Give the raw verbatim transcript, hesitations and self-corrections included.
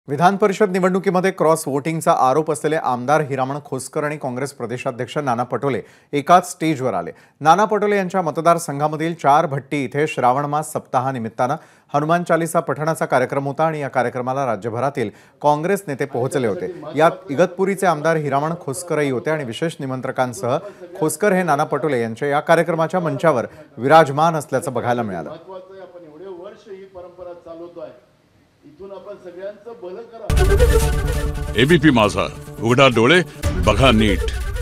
विधान परिषद निवडणुकीमध्ये क्रॉस वोटिंगचा आरोप असलेले आमदार हिरामण खोसकर आणि काँग्रेस प्रदेशाध्यक्ष नाना पटोले एकाच स्टेजवर आले। नाना पटोले यांच्या मतदारसंघामधील चार भट्टी इथे श्रावण मास सप्ताहानिमित्ताने हनुमान चालीसा पठणाचा कार्यक्रम होता आणि या कार्यक्रमाला राज्यभरातील काँग्रेस नेते पोहोचले होते। यात इगतपुरीचे आमदार हिरामण खोसकरही होते आणि विशेष निमंत्रकांसह खोसकर हे नाना पटोले यांच्या या कार्यक्रमाच्या मंचावर विराजमान असल्याचं बघायला मिळालं। एबीपी माझा, उघडा डोळे बघा नीट।